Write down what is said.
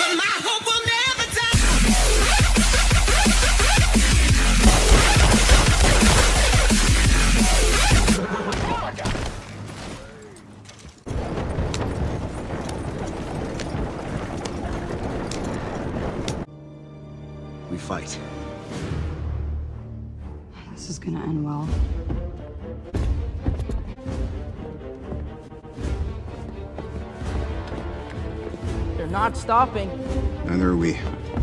but my hope will never die. We fight. This is gonna end well. They're not stopping. Neither are we.